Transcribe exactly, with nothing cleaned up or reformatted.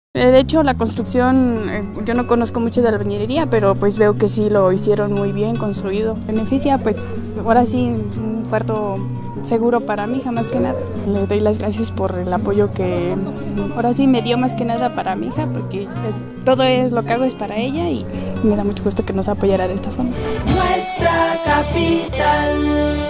De hecho, la construcción, eh, yo no conozco mucho de albañilería, pero pues veo que sí lo hicieron muy bien construido. Beneficia, pues ahora sí, un cuarto seguro para mi hija más que nada. Le doy las gracias por el apoyo que ahora sí me dio más que nada para mi hija, porque es, todo es, lo que hago es para ella y me da mucho gusto que nos apoyara de esta forma. Nuestra capital.